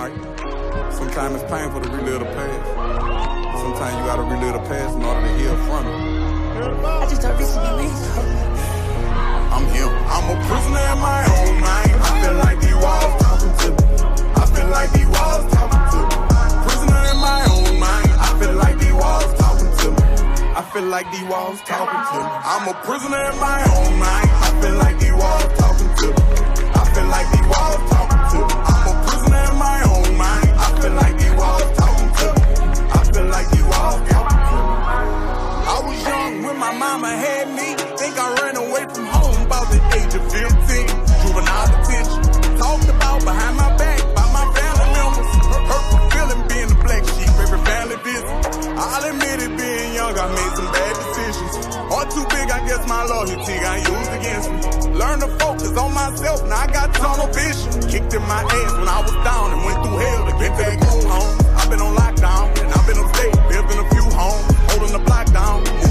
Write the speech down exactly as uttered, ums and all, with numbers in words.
night. Sometimes it's painful to relive the past. Sometimes you gotta relive the past in order to heal from it. I just thought this would be rich. I'm him. I'm a prisoner in my own mind. I feel like these walls talking to me. I feel like these walls talking to me. Prisoner in my own mind. I feel like these walls talking to me. I feel like these walls talking to me. I'm a prisoner in my own mind. I feel like these walls talking to me. I feel like these walls talking to me. I'm a prisoner in my own mind. I feel like these walls talking to me. I feel like these walls talking to me. I was young when my mama had me. Think I ran away from home about the age of fifteen. Juvenile detention. Talked about behind my back by my family members. Hurtful feeling being the black sheep every family visit. I'll admit it, being young, I made some bad decisions. Heart too big, I guess my loyalty got used against me. Learn to focus on myself, now I got tunnel vision. Kicked in my ass when I was down and went through hell to get back home. I've been on lockdown and I've been upstate, lived in a few homes, holding the block down.